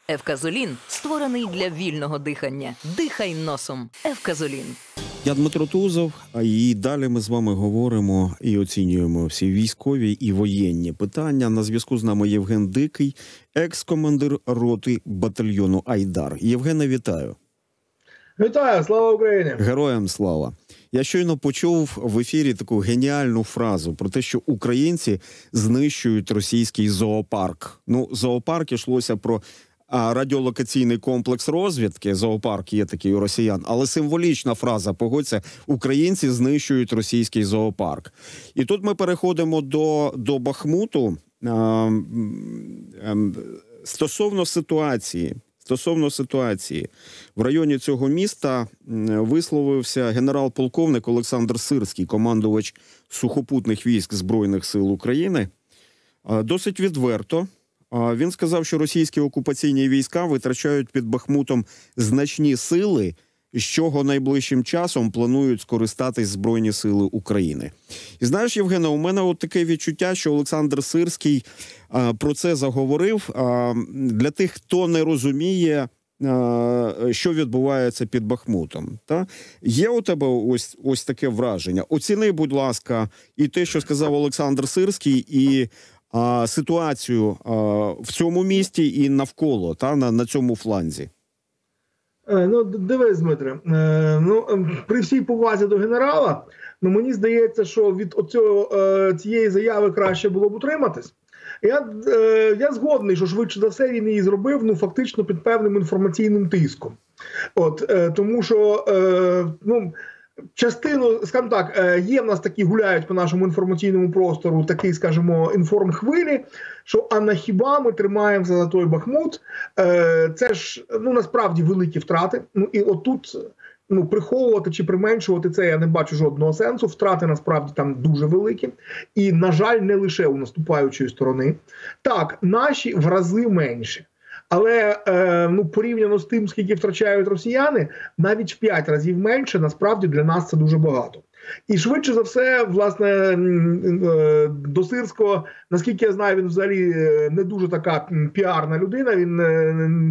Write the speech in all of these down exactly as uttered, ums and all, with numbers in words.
Евказолін створений для вільного дихання. Дихай носом. Евказолін. Я Дмитро Тузов, а і далі ми з вами говоримо і оцінюємо всі військові і воєнні питання. На зв'язку з нами Євген Дикий, екс-командир роти батальйону «Айдар». Євгене, вітаю. Вітаю, слава Україні! Героям слава! Я щойно почув в ефірі таку геніальну фразу про те, що українці знищують російський зоопарк. Ну, зоопарк йшлося про а радіолокаційний комплекс розвідки, зоопарк є такий у росіян, але символічна фраза, погодься, українці знищують російський зоопарк. І тут ми переходимо до, до Бахмуту. А, а, стосовно ситуації, стосовно ситуації, в районі цього міста висловився генерал-полковник Олександр Сирський, командувач сухопутних військ Збройних сил України, досить відверто. Він сказав, що російські окупаційні війська витрачають під Бахмутом значні сили, з чого найближчим часом планують скористатись Збройні сили України. І знаєш, Євгене, у мене от таке відчуття, що Олександр Сирський а, про це заговорив. А, для тих, хто не розуміє, а, що відбувається під Бахмутом. Та? Є у тебе ось, ось таке враження? Оціни, будь ласка, і те, що сказав Олександр Сирський, і А, ситуацію а, в цьому місті і навколо, та, на, на цьому фланзі. Е, ну, дивись, Дмитре, е, ну, при всій повазі до генерала, ну, мені здається, що від оцього, е, цієї заяви краще було б утриматись. Я, е, я згодний, що швидше за все він її зробив, ну, фактично під певним інформаційним тиском. От, е, тому що, е, ну, частину, скажімо так, є в нас такі, гуляють по нашому інформаційному простору, такі, скажімо, інформхвилі, що а на хіба ми тримаємося за той Бахмут, це ж, ну, насправді великі втрати, ну, і отут, ну, приховувати чи применшувати це я не бачу жодного сенсу, втрати насправді там дуже великі, і, на жаль, не лише у наступаючої сторони. Так, наші в рази менші. Але е, ну, порівняно з тим, скільки втрачають росіяни, навіть в п'ять разів менше, насправді для нас це дуже багато. І швидше за все, власне, до Сирського, наскільки я знаю, він взагалі не дуже така піарна людина, він не,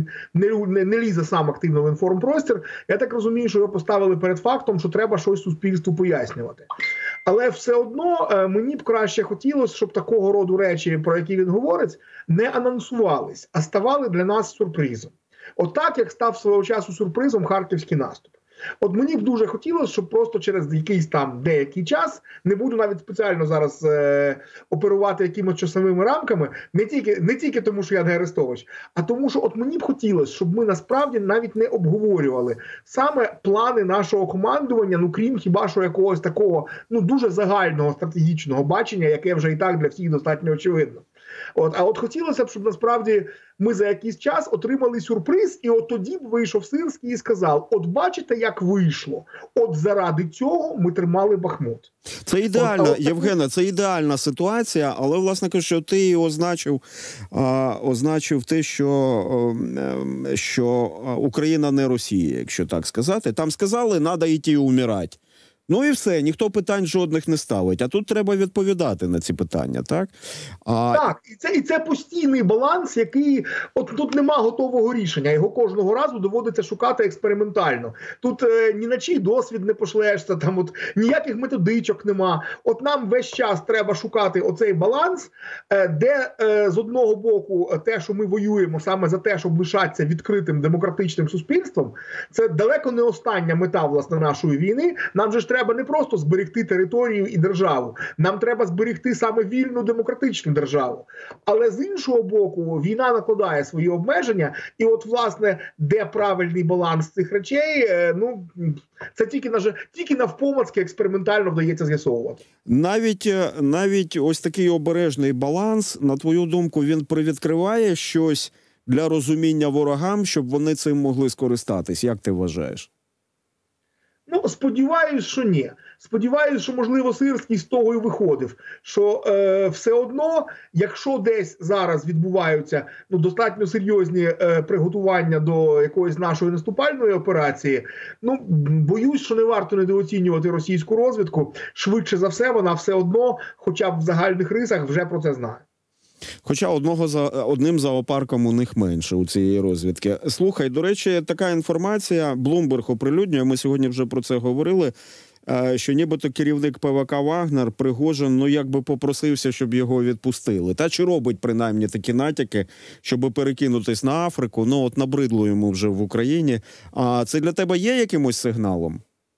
не, не лізе сам активно в інформпростір. Я так розумію, що його поставили перед фактом, що треба щось суспільству пояснювати. Але все одно мені б краще хотілося, щоб такого роду речі, про які він говорить, не анонсувались, а ставали для нас сюрпризом. Отак, як став свого часу сюрпризом харківський наступ. От мені б дуже хотілося, щоб просто через якийсь там деякий час, не буду навіть спеціально зараз е, оперувати якимось часовими рамками, не тільки, не тільки тому, що я не Арестович, а тому, що от мені б хотілося, щоб ми насправді навіть не обговорювали саме плани нашого командування, ну крім хіба що якогось такого, ну дуже загального стратегічного бачення, яке вже і так для всіх достатньо очевидно. От, а от хотілося б, щоб насправді ми за якийсь час отримали сюрприз, і от тоді б вийшов Сирський і сказав, от бачите, як вийшло, от заради цього ми тримали Бахмут. Це ідеально, от, Євгене, це ідеальна ситуація, але, власне кажучи, ти означив, а, означив те, що, а, що Україна не Росія, якщо так сказати. Там сказали, треба йти умирати. Ну і все, ніхто питань жодних не ставить. А тут треба відповідати на ці питання, так? А... Так, і це, і це постійний баланс, який, от тут нема готового рішення, його кожного разу доводиться шукати експериментально. Тут е, ні на чий досвід не пошлешся, там от ніяких методичок нема. От нам весь час треба шукати оцей баланс, е, де е, з одного боку те, що ми воюємо саме за те, щоб лишатися відкритим демократичним суспільством, це далеко не остання мета, власне, нашої війни. Нам же ж треба не просто зберегти територію і державу. Нам треба зберегти саме вільну демократичну державу. Але з іншого боку, війна накладає свої обмеження. І от, власне, де правильний баланс цих речей, ну, це тільки, тільки навпомацьки експериментально вдається з'ясовувати. Навіть, навіть ось такий обережний баланс, на твою думку, він привідкриває щось для розуміння ворогам, щоб вони цим могли скористатись. Як ти вважаєш? Ну, сподіваюсь, що ні. Сподіваюсь, що, можливо, Сирський з того і виходив, що е, все одно, якщо десь зараз відбуваються ну, достатньо серйозні е, приготування до якоїсь нашої наступальної операції, ну, боюсь, що не варто недооцінювати російську розвідку. Швидше за все, вона все одно, хоча б в загальних рисах, вже про це знає. Хоча одного за одним зоопарком у них менше у цієї розвідки. Слухай, до речі, така інформація, Bloomberg оприлюднює, ми сьогодні вже про це говорили, що нібито керівник ПВК «Вагнер» Пригожин, ну якби попросився, щоб його відпустили. Та чи робить принаймні такі натяки, щоб перекинутись на Африку, ну от набридло йому вже в Україні. А це для тебе є якимось сигналом?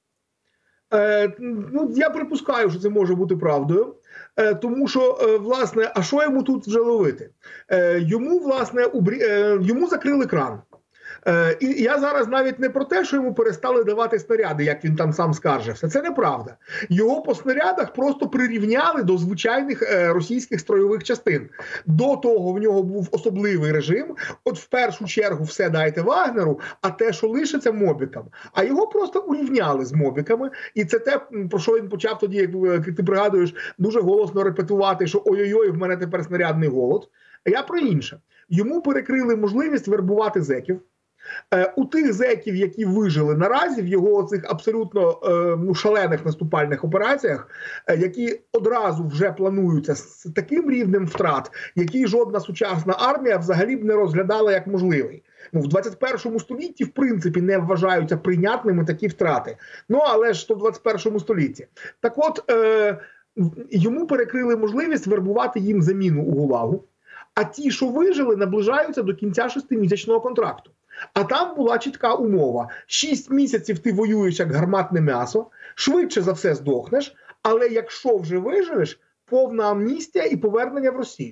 Е, ну, я припускаю, що це може бути правдою. Е, тому що, е, власне, а що йому тут вже ловити? Е, йому, власне, убрі... е, йому закрили кран. Е, і я зараз навіть не про те, що йому перестали давати снаряди, як він там сам скаржився. Це неправда. Його по снарядах просто прирівняли до звичайних е, російських стройових частин. До того в нього був особливий режим. От в першу чергу все дайте Вагнеру, а те, що лишиться, мобікам. А його просто урівняли з мобіками. І це те, про що він почав тоді, як ти пригадуєш, дуже голосно репетувати, що ой-ой-ой, в мене тепер снарядний голод. А я про інше. Йому перекрили можливість вербувати зеків. У тих зеків, які вижили наразі в його цих абсолютно ну, шалених наступальних операціях, які одразу вже плануються з таким рівнем втрат, який жодна сучасна армія взагалі б не розглядала як можливий. Ну, в двадцять першому столітті, в принципі, не вважаються прийнятними такі втрати. Ну, але ж то в двадцять першому столітті. Так от, е, йому перекрили можливість вербувати їм заміну у ГУЛАГу, а ті, що вижили, наближаються до кінця шестимісячного контракту. А там була чітка умова. Шість місяців ти воюєш як гарматне м'ясо, швидше за все здохнеш, але якщо вже виживеш, повна амністія і повернення в Росію.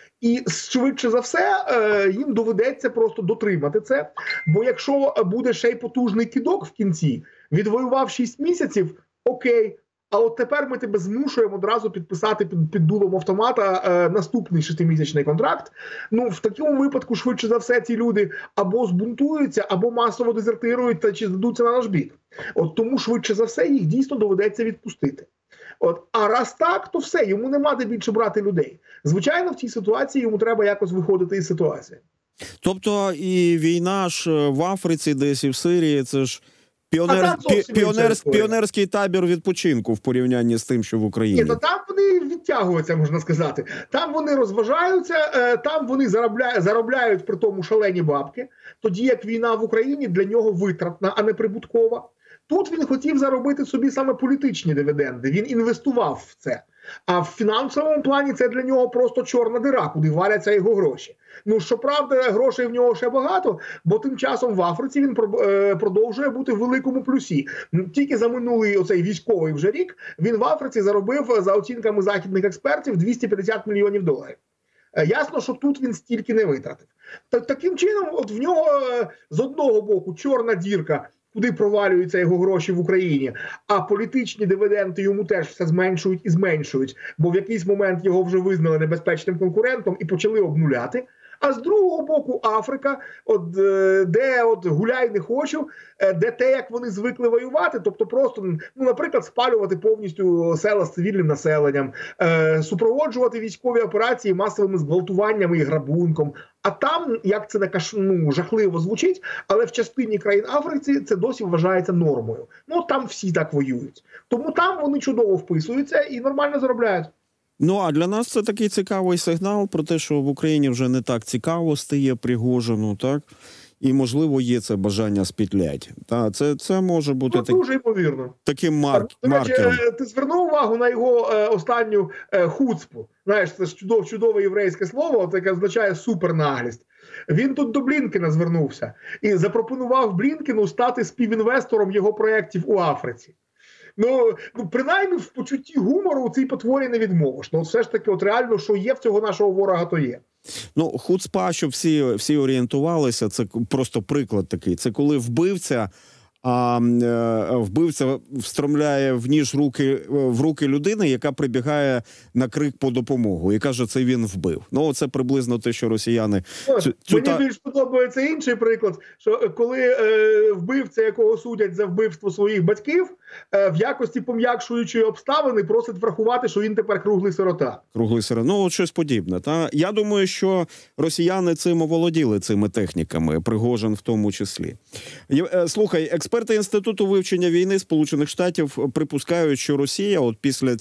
І швидше за все їм доведеться просто дотримати це, бо якщо буде ще й потужний кидок в кінці, відвоював шість місяців, окей, а от тепер ми тебе змушуємо одразу підписати під, під дулом автомата е, наступний шестимісячний контракт. Ну, в такому випадку, швидше за все, ці люди або збунтуються, або масово дезертирують, та чи здадуться на наш бік. От тому, швидше за все, їх дійсно доведеться відпустити. От, а раз так, то все, йому нема де більше брати людей. Звичайно, в цій ситуації йому треба якось виходити із ситуації. Тобто і війна ж в Африці, десь і в Сирії, це ж Піонер, пі, піонерс, піонерський табір відпочинку в порівнянні з тим, що в Україні. Ні, то там вони відтягуються, можна сказати. Там вони розважаються, там вони заробляють, заробляють при тому шалені бабки, тоді як війна в Україні для нього витратна, а не прибуткова. Тут він хотів заробити собі саме політичні дивіденди, він інвестував в це. А в фінансовому плані це для нього просто чорна дира, куди валяться його гроші. Ну, щоправда, грошей в нього ще багато, бо тим часом в Африці він продовжує бути в великому плюсі. Тільки за минулий оцей військовий вже рік він в Африці заробив, за оцінками західних експертів, двісті п'ятдесят мільйонів доларів. Ясно, що тут він стільки не витратив. Таким чином, от в нього з одного боку чорна дірка, куди провалюються його гроші в Україні, а політичні дивіденди йому теж все зменшують і зменшують, бо в якийсь момент його вже визнали небезпечним конкурентом і почали обнуляти. А з другого боку Африка, от, де от гуляй не хочу, де те, як вони звикли воювати, тобто просто, ну, наприклад, спалювати повністю села з цивільним населенням, е, супроводжувати військові операції масовими зґвалтуваннями і грабунком. А там, як це не ну, жахливо звучить, але в частині країн Африки це досі вважається нормою. Ну, там всі так воюють. Тому там вони чудово вписуються і нормально заробляють. Ну, а для нас це такий цікавий сигнал про те, що в Україні вже не так цікаво стає Пригожину, так? І, можливо, є це бажання спітлять. Та, це, це може бути ну, так, дуже ймовірно. таким марк, До речі, маркером. Ти звернув увагу на його е, останню е, хуцпу. Знаєш, це ж чудов, чудове єврейське слово, яке означає супернаглість. Він тут до Блінкена звернувся і запропонував Блінкену стати співінвестором його проєктів у Африці. Ну, ну, принаймні в почутті гумору у цій потворі не відмовиш. Ну, все ж таки, от реально, що є в цього нашого ворога, то є. Ну, хуцпа, щоб всі, всі орієнтувалися, це просто приклад такий. Це коли вбивця, а е, вбивця встромляє в ніж руки, в руки людини, яка прибігає на крик по допомогу і каже, це він вбив. Ну, це приблизно те, що росіяни... Ну, цю, мені та... більш подобається інший приклад, що коли е, вбивця, якого судять за вбивство своїх батьків, е, в якості пом'якшуючої обставини просить врахувати, що він тепер круглий сирота. Круглий сирота. Ну, от щось подібне. Та? Я думаю, що росіяни цим оволоділи, цими техніками, Пригожин в тому числі. Слухай, експерти Інституту вивчення війни Сполучених Штатів припускають, що Росія от після цього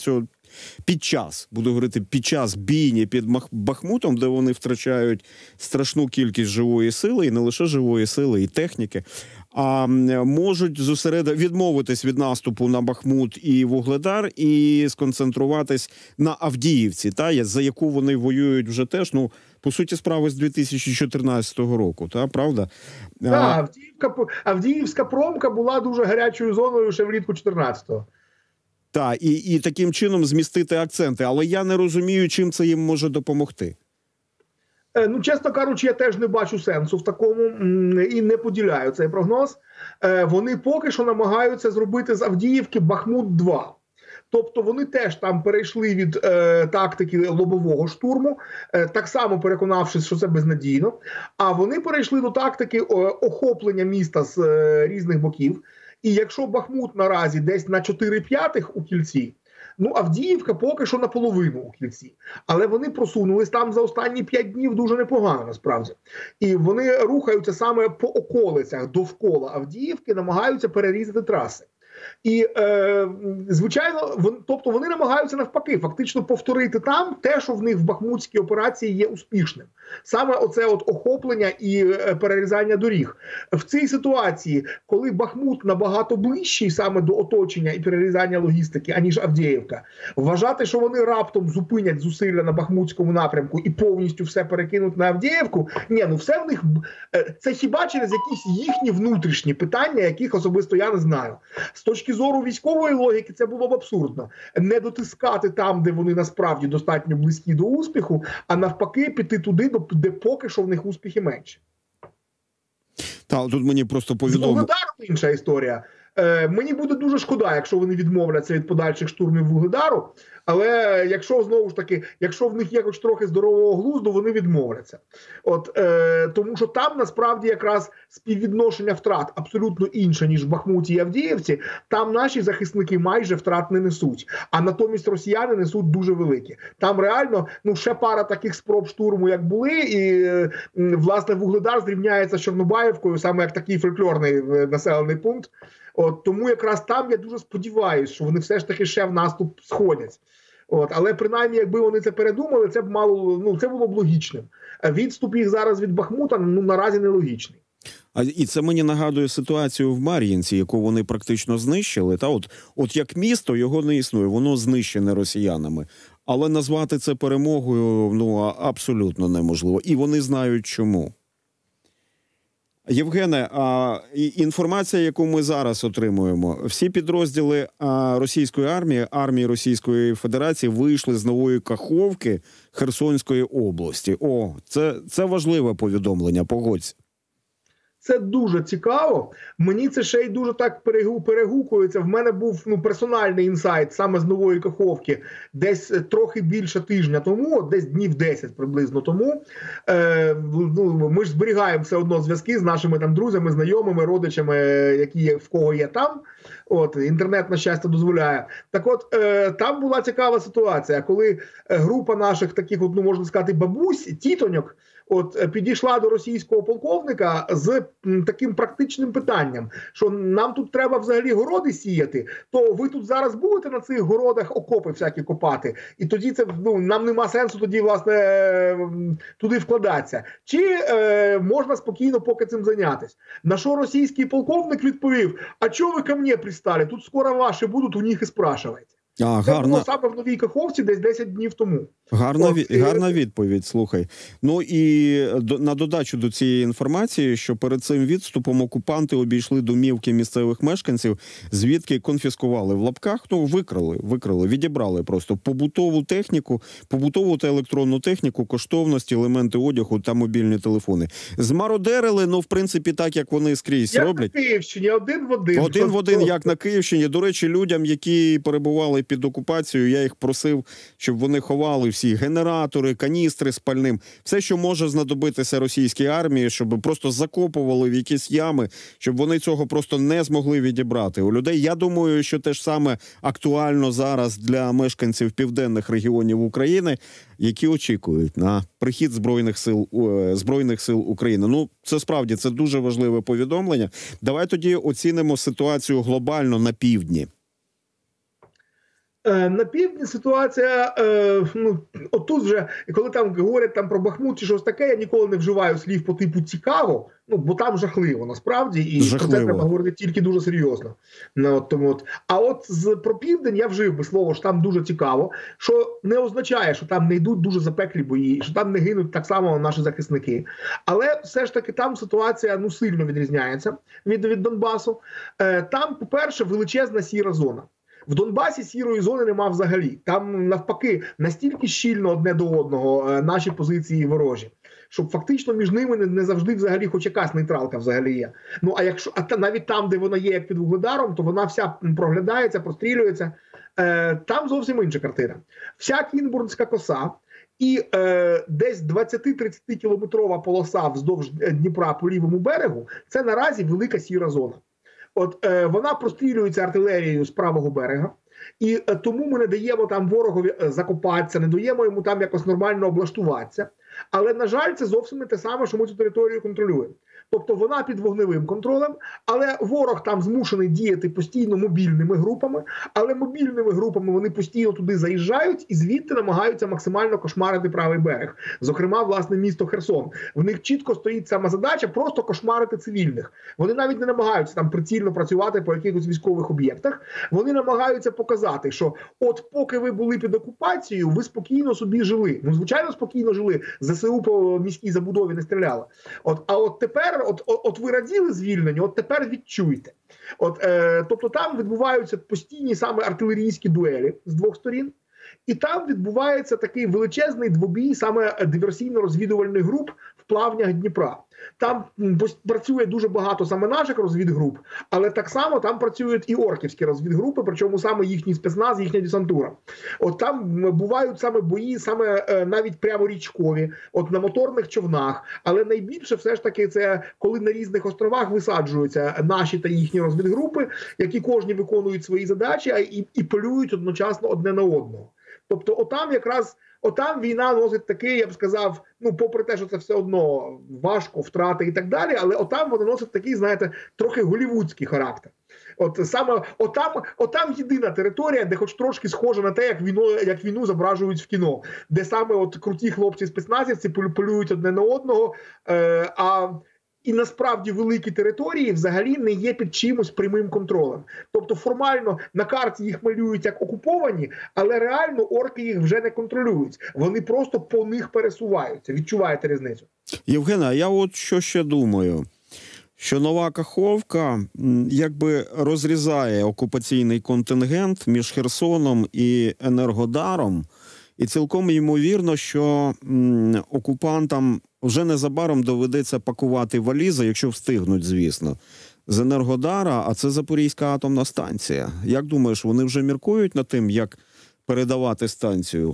Під час, буду говорити, під час бійні під Бахмутом, де вони втрачають страшну кількість живої сили, і не лише живої сили, і техніки, а можуть зосередити, відмовитись від наступу на Бахмут і Вугледар і сконцентруватись на Авдіївці, та, за яку вони воюють вже теж, ну, по суті справи з дві тисячі чотирнадцятого року, та, правда? Так, Авдіївка, Авдіївська промка була дуже гарячою зоною ще влітку чотирнадцятого. Так, і, і таким чином змістити акценти. Але я не розумію, чим це їм може допомогти. Ну, чесно кажучи, я теж не бачу сенсу в такому і не поділяю цей прогноз. Вони поки що намагаються зробити з Авдіївки Бахмут два. Тобто вони теж там перейшли від е, тактики лобового штурму, е, так само переконавшись, що це безнадійно. А вони перейшли до тактики о, охоплення міста з е, різних боків. І якщо Бахмут наразі десь на чотири п'ятих у кільці, ну, Авдіївка поки що наполовину у кільці. Але вони просунулись там за останні п'ять днів дуже непогано, насправді. І вони рухаються саме по околицях довкола Авдіївки, намагаються перерізати траси. І, е, звичайно, вон, тобто вони намагаються навпаки фактично повторити там те, що в них в бахмутській операції є успішним. Саме оце от охоплення і е, перерізання доріг. В цій ситуації, коли Бахмут набагато ближчий саме до оточення і перерізання логістики, аніж Авдіївка, вважати, що вони раптом зупинять зусилля на бахмутському напрямку і повністю все перекинуть на Авдіївку, ні, ну все в них, е, це хіба через якісь їхні внутрішні питання, яких особисто я не знаю. З точки зору військової логіки це було б абсурдно. Не дотискати там, де вони насправді достатньо близькі до успіху, а навпаки піти туди, де поки що в них успіхи менші. Так, тут мені просто повідомили. З Вугледаром інша історія. Е, мені буде дуже шкода, якщо вони відмовляться від подальших штурмів Вугледару, але якщо, знову ж таки, якщо в них є хоч трохи здорового глузду, вони відмовляться. От, е, тому що там, насправді, якраз співвідношення втрат абсолютно інше, ніж в Бахмуті і Авдіївці. Там наші захисники майже втрат не несуть, а натомість росіяни несуть дуже великі. Там реально, ну, ще пара таких спроб штурму, як були, і, е, власне, Вугледар зрівняється з Чорнобаївкою, саме як такий фольклорний населений пункт. От, тому якраз там я дуже сподіваюся, що вони все ж таки ще в наступ сходять. От, але принаймні, якби вони це передумали, це б мало, ну, це було б логічним. Відступ їх зараз від Бахмута, ну, наразі нелогічний. А і це мені нагадує ситуацію в Мар'їнці, яку вони практично знищили. Та от, от як місто його не існує, воно знищене росіянами. Але назвати це перемогою, ну, абсолютно неможливо. І вони знають чому. Євгене, а інформація, яку ми зараз отримуємо, всі підрозділи російської армії, армії Російської Федерації вийшли з Нової Каховки Херсонської області. О, це, це важливе повідомлення, погодься. Це дуже цікаво. Мені це ще й дуже так перегукується. В мене був, ну, персональний інсайт саме з Нової Каховки десь трохи більше тижня тому, десь днів десять приблизно тому. Е, ну, ми ж зберігаємо все одно зв'язки з нашими там друзями, знайомими, родичами, які є, в кого є там. От, інтернет, на щастя, дозволяє. Так от, е, там була цікава ситуація, коли група наших таких, от, ну, можна сказати, бабусь, тітоньок, от, підійшла до російського полковника з м, таким практичним питанням, що нам тут треба взагалі городи сіяти, то ви тут зараз будете на цих городах окопи всякі копати, і тоді це, ну, нам нема сенсу тоді, власне, туди вкладатися. Чи е, можна спокійно поки цим зайнятися? На що російський полковник відповів: а чого ви ко мне пристали? Тут скоро ваші будуть, у них і спрашивайте. А, це гарна... було саме в Новій Каховці десь десять днів тому. Гарна, От, гарна відповідь, слухай. Ну і до, на додачу до цієї інформації, що перед цим відступом окупанти обійшли домівки місцевих мешканців, звідки конфіскували в лапках, ну викрали, викрали, відібрали просто побутову техніку, побутову та електронну техніку, коштовності, елементи одягу та мобільні телефони. Змародерили, ну в принципі так, як вони скрізь як роблять. Як на Київщині, один в один. Один в один, як на Київщині. До речі, людям, які перебували під окупацією, я їх просив, щоб вони ховали всі генератори, каністри з пальним, все, що може знадобитися російській армії, щоб просто закопували в якісь ями, щоб вони цього просто не змогли відібрати у людей. Я думаю, що те ж саме актуально зараз для мешканців південних регіонів України, які очікують на прихід Збройних сил, Збройних сил України. Ну, це справді, це дуже важливе повідомлення. Давай тоді оцінимо ситуацію глобально на півдні. На півдні ситуація, ну, отут вже, коли там говорять там про Бахмут чи щось таке, я ніколи не вживаю слів по типу «цікаво», ну, бо там жахливо, насправді, і жахливо. Про це треба говорити тільки дуже серйозно. Ну, от, тому от. А от з, про південь я вжив би слово, що там дуже цікаво, що не означає, що там не йдуть дуже запеклі бої, що там не гинуть так само наші захисники. Але все ж таки там ситуація, ну, сильно відрізняється від, від Донбасу. Е, там, по-перше, величезна сіра зона. В Донбасі сірої зони нема взагалі. Там, навпаки, настільки щільно одне до одного наші позиції ворожі, щоб фактично між ними не, не завжди взагалі хоч якась нейтралка взагалі є. Ну, а якщо а та, навіть там, де вона є як під Вугледаром, то вона вся проглядається, прострілюється. Е, там зовсім інша картина. Вся Кінбурнська коса і е, десь двадцять-тридцять кілометрова полоса вздовж Дніпра по лівому берегу – це наразі велика сіра зона. От е, вона прострілюється артилерією з правого берега, і е, тому ми не даємо там ворогові закопатися, не даємо йому там якось нормально облаштуватися. Але, на жаль, це зовсім не те саме, що ми цю територію контролюємо. Тобто вона під вогневим контролем, але ворог там змушений діяти постійно мобільними групами, але мобільними групами вони постійно туди заїжджають і звідти намагаються максимально кошмарити правий берег. Зокрема, власне, місто Херсон. В них чітко стоїть сама задача просто кошмарити цивільних. Вони навіть не намагаються там прицільно працювати по якихось військових об'єктах. Вони намагаються показати, що от поки ви були під окупацією, ви спокійно собі жили. Ну, звичайно, спокійно жили. ЗСУ по міській забудові не стріляла. От, а от тепер, от, от, от ви раділи звільненню, от тепер відчуйте. От, е, тобто там відбуваються постійні саме артилерійські дуелі з двох сторін. І там відбувається такий величезний двобій саме диверсійно-розвідувальних груп в плавнях Дніпра. Там працює дуже багато саме наших розвідгруп, але так само там працюють і орківські розвідгрупи, причому саме їхній спецназ, їхня десантура. От там бувають саме бої, саме навіть прямо річкові, от на моторних човнах. Але найбільше все ж таки це коли на різних островах висаджуються наші та їхні розвідгрупи, які кожні виконують свої задачі і, і полюють одночасно одне на одного. Тобто отам якраз, отам війна носить такий, я б сказав, ну попри те, що це все одно важко, втрати і так далі, але отам вона носить такий, знаєте, трохи голівудський характер. От саме отам, отам єдина територія, де хоч трошки схоже на те, як війну, як війну зображують в кіно, де саме от круті хлопці-спецназівці полюють одне на одного, е, а і насправді великі території взагалі не є під чимось прямим контролем. Тобто формально на карті їх малюють як окуповані, але реально орки їх вже не контролюють. Вони просто по них пересуваються. Відчуваєте різницю? Євгена, я от що ще думаю. Що нова Каховка якби розрізає окупаційний контингент між Херсоном і Енергодаром. І цілком ймовірно, що м, окупантам вже незабаром доведеться пакувати валізи, якщо встигнуть, звісно, з Енергодара, а це Запорізька атомна станція. Як думаєш, вони вже міркують над тим, як передавати станцію?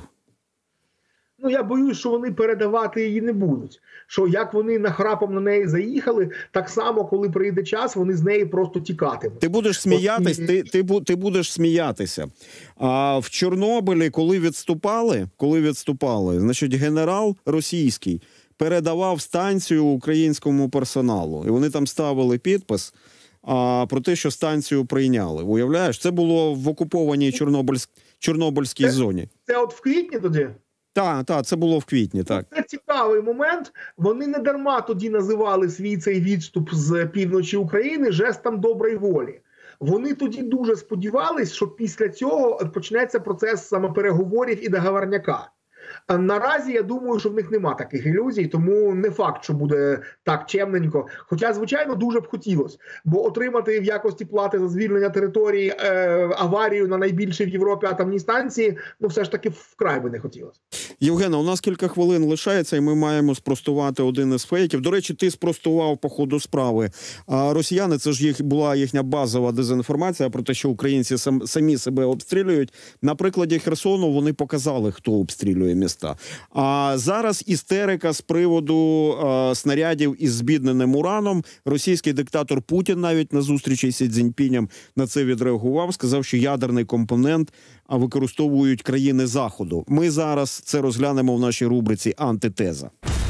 Ну, я боюсь, що вони передавати її не будуть. Що як вони нахрапом на неї заїхали, так само, коли прийде час, вони з неї просто тікатимуть. Ти будеш сміятись, От... ти, ти, ти будеш сміятися. А в Чорнобилі, коли відступали, коли відступали, значить, генерал російський передавав станцію українському персоналу. І вони там ставили підпис а, про те, що станцію прийняли. Уявляєш? Це було в окупованій Чорнобильськ... Чорнобильській це, зоні. Це от в квітні тоді? Так, так, це було в квітні, так. Це цікавий момент. Вони не дарма тоді називали свій цей відступ з півночі України жестом доброї волі. Вони тоді дуже сподівались, що після цього почнеться процес саме переговорів і договорняка. Наразі, я думаю, що в них нема таких ілюзій, тому не факт, що буде так чемненько. Хоча, звичайно, дуже б хотілося. Бо отримати в якості плати за звільнення території е, аварію на найбільшій в Європі атомній станції, ну все ж таки вкрай би не хотілося. Євгена, у нас кілька хвилин лишається, і ми маємо спростувати один із фейків. До речі, ти спростував по ходу справи. А росіяни, це ж їх, була їхня базова дезінформація про те, що українці сам, самі себе обстрілюють. На прикладі Херсону вони показали, хто обстрілює міста. А зараз істерика з приводу а, снарядів із збідненим ураном. Російський диктатор Путін навіть на зустрічі з Сі Цзіньпінем на це відреагував, сказав, що ядерний компонент а використовують країни Заходу. Ми зараз це розглянемо в нашій рубриці «Антитеза».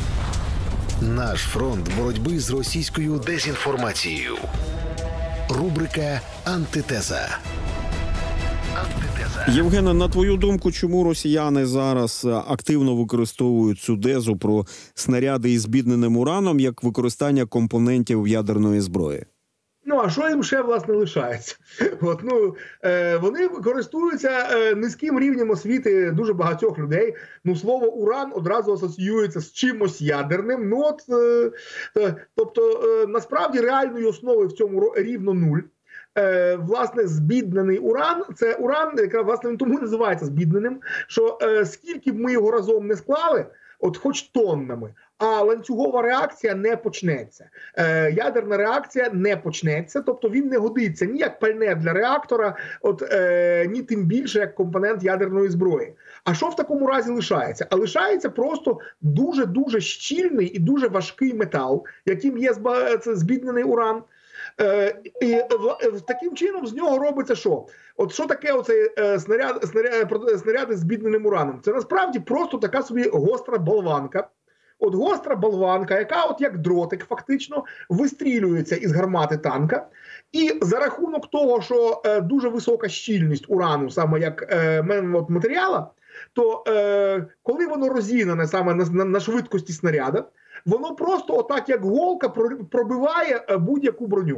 Наш фронт боротьби з російською дезінформацією. Рубрика «Антитеза». Антитеза. Євгене, на твою думку, чому росіяни зараз активно використовують цю тезу про снаряди із збідненим ураном як використання компонентів ядерної зброї? Ну, а що їм ще, власне, лишається? От, ну, е, вони користуються е, низьким рівнем освіти дуже багатьох людей. Ну, слово «уран» одразу асоціюється з чимось ядерним. Ну, от, е, е, тобто, е, насправді, реальної основи в цьому рівно нуль. Е, власне, збіднений уран – це уран, яка, власне, він тому називається збідненим, що е, скільки б ми його разом не склали, от хоч тоннами, а ланцюгова реакція не почнеться. Е, ядерна реакція не почнеться, тобто він не годиться ні як пальне для реактора, от, е, ні тим більше як компонент ядерної зброї. А що в такому разі лишається? А лишається просто дуже-дуже щільний і дуже важкий метал, яким є це збіднений уран. Е, і е, таким чином з нього робиться що? От що таке оцей е, снаряд, снаряд, снаряди з збідненим ураном? Це насправді просто така собі гостра болванка. От гостра болванка, яка от як дротик фактично вистрілюється із гармати танка. І за рахунок того, що е, дуже висока щільність урану, саме як е, от матеріала, то е, коли воно розігнане саме на, на, на швидкості снаряда, воно просто отак, як голка, пробиває будь-яку броню.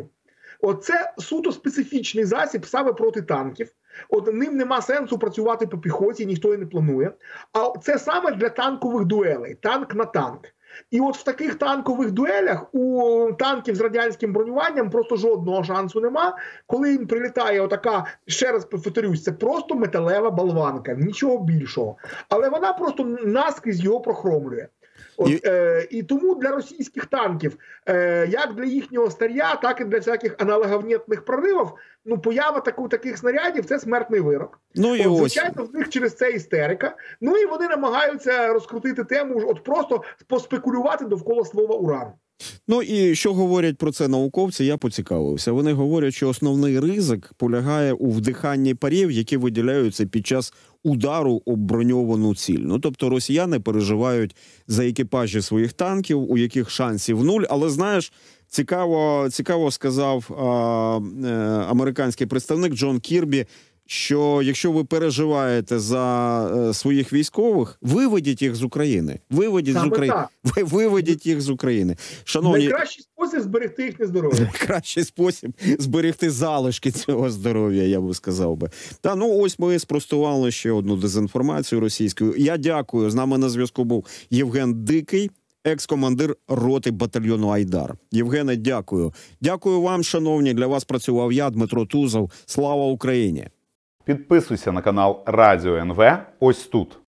Оце суто специфічний засіб саме проти танків. От ним нема сенсу працювати по піхоті, ніхто і не планує. А це саме для танкових дуелей, танк на танк. І от в таких танкових дуелях у танків з радянським бронюванням просто жодного шансу нема. Коли їм прилітає отака, ще раз повторюсь, це просто металева болванка, нічого більшого. Але вона просто наскрізь його прохромлює. От, і... Е, і тому для російських танків, е, як для їхнього старя, так і для всяких аналоговнітних проривів, ну, поява таку, таких снарядів – це смертний вирок. Ну, і от, ось. Звичайно, в них через це істерика. Ну, і вони намагаються розкрутити тему, от просто поспекулювати довкола слова «уран». Ну і що говорять про це науковці, я поцікавився. Вони говорять, що основний ризик полягає у вдиханні парів, які виділяються під час удару об броньовану ціль. Ну, тобто росіяни переживають за екіпажі своїх танків, у яких шансів нуль. Але, знаєш, цікаво, цікаво сказав а, а, американський представник Джон Кірбі, що якщо ви переживаєте за е, своїх військових, виведіть їх з України. Виведіть з України. Ви, виведіть їх з України. Шановні, найкращий спосіб зберегти їхнє здоров'я. Найкращий спосіб зберегти залишки цього здоров'я, я би сказав би. Та, ну, ось ми спростували ще одну дезінформацію російською. Я дякую. З нами на зв'язку був Євген Дикий, екс-командир роти батальйону «Айдар». Євгене, дякую. Дякую вам, шановні. Для вас працював я, Дмитро Тузов. Слава Україні! Підписуйся на канал Радіо ен ве ось тут.